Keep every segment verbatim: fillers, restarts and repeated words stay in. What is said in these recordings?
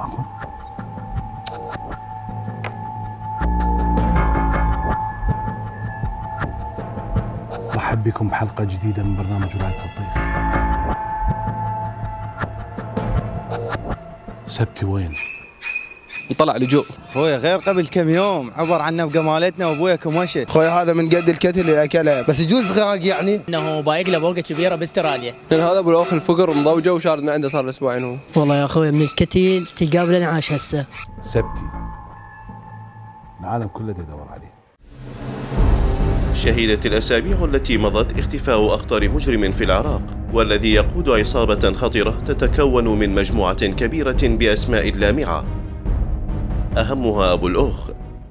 معقول؟ رحب بكم بحلقة جديدة من برنامج ولاية الطيخ. سبتي وين؟ وطلع لجوء. خويا غير قبل كم يوم عبر عنا بقمالتنا وابويا كمشت. خويا هذا من قد الكتل اللي اكلها، بس يجوز غاق يعني. انه بايق له بوقه كبيره باستراليا. هذا ابو الاخ الفقر مضوجه وشارد من عنده صار له اسبوعين هو. والله يا اخوي من الكتل تلقاه بالانعاش هسه. سبتي العالم كله يدور عليه. شهدت الأسابيع التي مضت اختفاء أخطر مجرم في العراق، والذي يقود عصابة خطرة تتكون من مجموعة كبيرة بأسماء لامعة، أهمها أبو الأخ.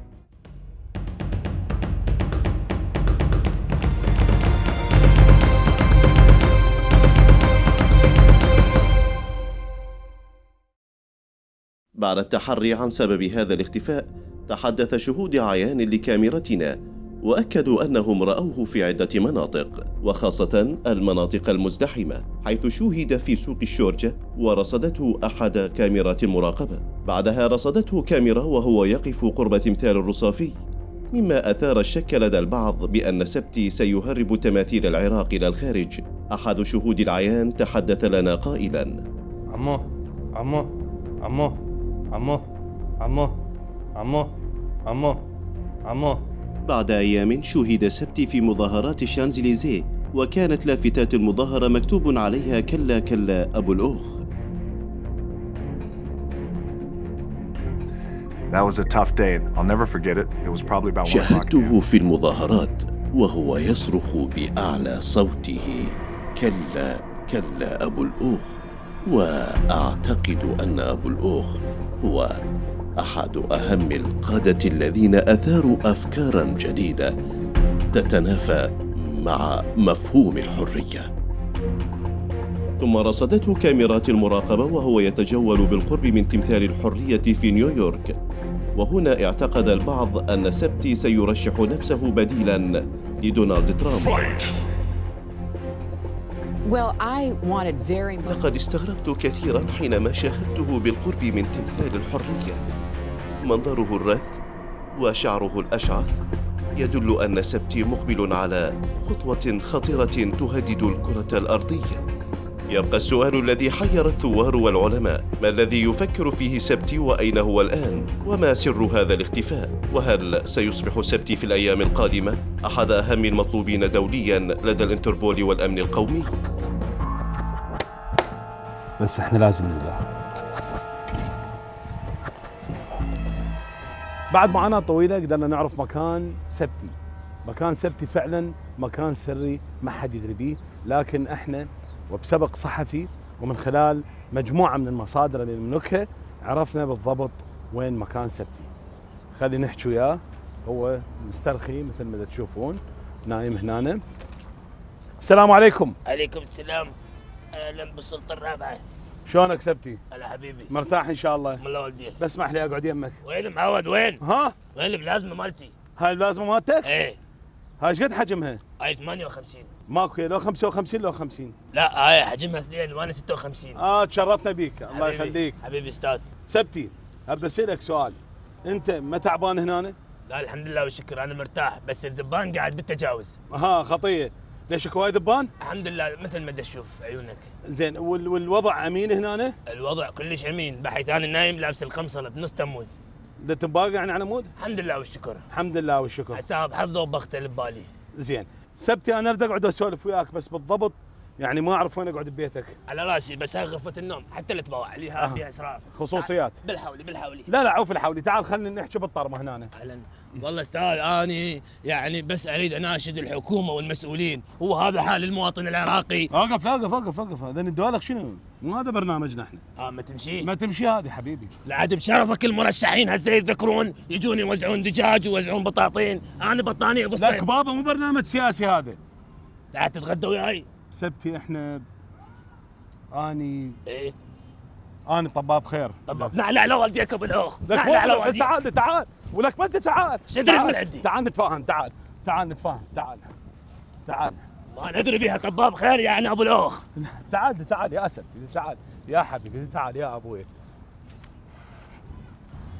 بعد التحري عن سبب هذا الاختفاء، تحدث شهود عيان لكاميرتنا وأكدوا أنهم رأوه في عدة مناطق، وخاصة المناطق المزدحمة، حيث شوهد في سوق الشورجة ورصدته أحد كاميرات المراقبة. بعدها رصدته كاميرا وهو يقف قرب تمثال الرصافي، مما أثار الشك لدى البعض بأن سبتي سيهرب تماثيل العراق إلى الخارج. أحد شهود العيان تحدث لنا قائلا: عمو عمو عمو عمو عمو عمو عمو عمو. بعد أيام شوهد سبتي في مظاهرات الشانزليزيه، وكانت لافتات المظاهرة مكتوب عليها كلا كلا أبو الأخ. That was a tough day. I'll never forget it. It was probably about one o'clock. شاهدته في المظاهرات وهو يصرخ بأعلى صوته: كلا كلا أبو الأخ. وأعتقد أن أبو الأخ هو أحد أهم القادة الذين أثاروا أفكاراً جديدة تتنافى مع مفهوم الحرية. ثم رصدته كاميرات المراقبة وهو يتجول بالقرب من تمثال الحرية في نيويورك، وهنا اعتقد البعض أن سبتي سيرشح نفسه بديلاً لدونالد ترامب. Well, I wanted very much. لقد استغربت كثيراً حينما شاهدته بالقرب من تمثال الحرية. منظره الرث وشعره الأشعث يدل أن سبتي مقبل على خطوة خطيرة تهدد الكرة الأرضية. يبقى السؤال الذي حير الثوار والعلماء: ما الذي يفكر فيه سبتي وأين هو الآن؟ وما سر هذا الاختفاء؟ وهل سيصبح سبتي في الأيام القادمة أحد أهم المطلوبين دولياً لدى الانتربول والأمن القومي؟ بس احنا لازم نلقاه. بعد معاناة طويلة قدرنا نعرف مكان سبتي. مكان سبتي فعلا مكان سري ما حد يدري بيه، لكن احنا وبسبق صحفي ومن خلال مجموعة من المصادر اللي نملكها عرفنا بالضبط وين مكان سبتي. خلي نحكي وياه، هو مسترخي مثل ما تشوفون نايم هنا. السلام عليكم. عليكم السلام. اهلا بالسلطة الرابعة. شلونك سبتي؟ هلا حبيبي. مرتاح ان شاء الله؟ الله ولديك. بسمح لي اقعد يمك. وين معود وين؟ ها؟ وين الملازمة مالتي؟ هاي الملازمة مالتك؟ ايه. هاي ايش قد حجمها؟ هاي ثمانية وخمسين. ماكو لو خمسة وخمسين لو خمسين. لا هاي حجمها اثنين وانا ستة وخمسين. اه تشرفنا بيك، الله يخليك. حبيبي استاذ. سبتي ابدا اسالك سؤال، انت ما تعبان هنا؟ لا الحمد لله والشكر انا مرتاح، بس الذبان قاعد بالتجاوز. ها خطيه، ليش اكو وايد ذبان؟ الحمد لله مثل ما تشوف عيونك. زين وال والوضع امين هنا؟ الوضع كلش امين، بحيث انا نايم لابس القمصله بنص تموز. ده تباقى يعني على مود؟ الحمد لله والشكر. الحمد لله والشكر. حساب حظه وبختل ببالي. زين، سبتي انا اريد اقعد اسولف وياك بس بالضبط يعني ما اعرف وين اقعد ببيتك. على راسي، بس هاي غرفة النوم حتى لا تبوع عليها فيها اسرار. خصوصيات. بالحولي بالحولي. لا لا عوف الحولي، تعال خلينا نحكي بالطرمه هنا. اهلا. والله استاذ اني يعني بس اريد اناشد الحكومة والمسؤولين، هو هذا حال المواطن العراقي. اوقف اوقف اوقف اوقف، هذا الدوالق شنو؟ مو هذا برنامجنا احنا. اه ما تمشي؟ ما تمشي هذه حبيبي. لعد بشرفك المرشحين هسه يتذكرون يجون يوزعون دجاج ويوزعون بطاطين، انا بطانيه بالصيف. لك بابا مو برنامج سياسي هذا. لا تتغدى وياي؟ سبتي احنا اني ايه اني طباب خير. طباب نعل على والديك ابو الاخ. نعل على والديك. تعال تعال ولك ما انت تعال. شو تريد من عندي؟ تعال نتفاهم، تعال تعال نتفاهم، تعال تعال. ما ندري بيها طباب خير يعني ابو الاخ. تعال تعال يا سبتي، تعال يا حبيبي، تعال يا ابوي.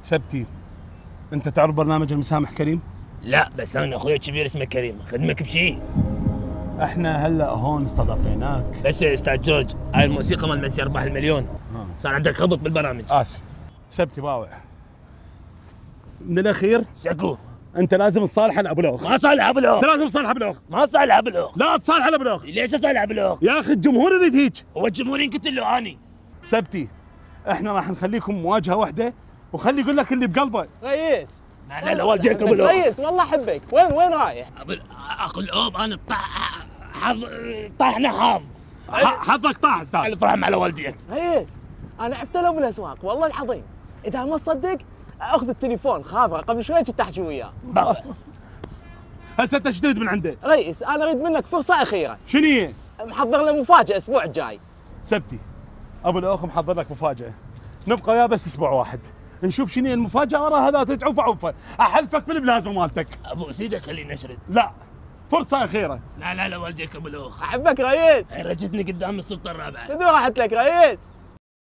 سبتي، انت تعرف برنامج المسامح كريم؟ لا بس انا اخوي الكبير اسمه كريم، خدمك بشيء. احنا هلا هون استضافيناك. بس يا استاذ جورج، هاي الموسيقى مال من يربح المليون. آه. صار عندك خبط بالبرامج. اسف. سبتي باوع. من الاخير شكو انت لازم تصالح ابو الاخ. ما صالح ابو الاخ. انت لازم تصالح ابو الاخ. ما صالح ابو الاخ. لا تصالح ابو الاخ. ليش اصالح ابو الاخ؟ يا اخي الجمهور يريد هيك. هو الجمهور ينقتل له اني. سبتي، احنا راح نخليكم مواجهه واحده وخلي يقول لك اللي بقلبه. ريس لا لا لا والديك ابو الاخ. ريس والله احبك. وين وين رايح؟ ابو اخو الاب انا طاح حظ طاحنا حظ. حظك طاح استاذ. الف رحم على والديك. ريس انا عرفت له بالاسواق والله العظيم. اذا ما تصدق اخذ التليفون خافه قبل شوي كنت احكي وياه. هسه انت ايش تريد من عنده؟ ريس انا اريد منك فرصه اخيره. شنو هي؟ محضر له مفاجاه الاسبوع الجاي. سبتي، ابو الاخ محضر لك مفاجاه، نبقى وياه بس اسبوع واحد، نشوف شنو هي المفاجاه، وراها هذا تدعو عوفه، احلفك بالبلازمه مالتك. ابو سيدك خليني اشرد. لا، فرصه اخيره. لا لا لا والديك ابو الاخ. احبك ريس. رجتني قدام السلطه الرابعه. شنو راحت لك ريس؟